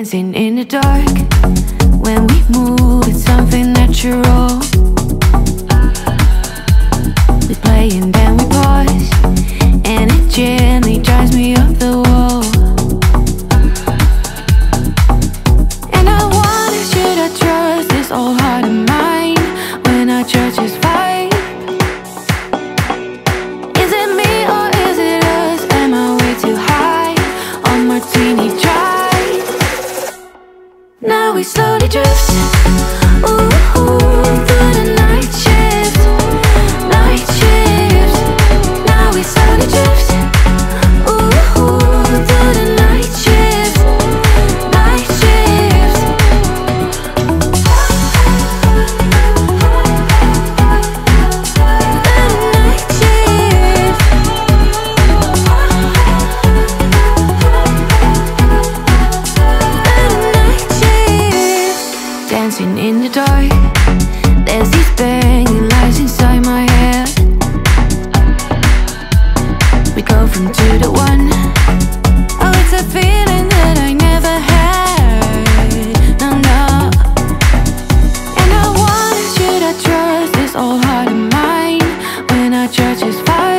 Dancing in the dark, when we move, it's something natural. We play and then we pause, and it gently drives me up the wall. And I wonder, should I trust this old heart of mine when our church is fine? Is it me or is it us? Am I way too high on martini dry? Now we slowly drift, ooh, through the night shift, night shift. Now we slowly drift, ooh, through the night shift, night shift. Dancing in the dark, there's these banging lights inside my head. We go from 2 to 1. Oh, it's a feeling that I never had, no, no. And I wonder, should I trust this old heart of mine when our church is fire?